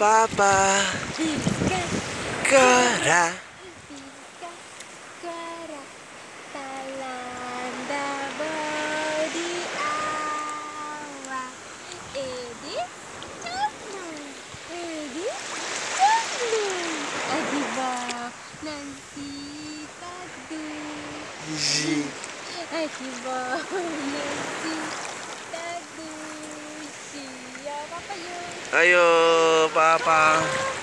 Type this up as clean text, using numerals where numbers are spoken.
Papa, Piska, kora. Piska, kora, talanda bodi awa. Edi, cemlung, Edi, cemlung. Adiba, nanti tadu. Adiba, nanti tadu. Siapa yuk? Ayo, Papa.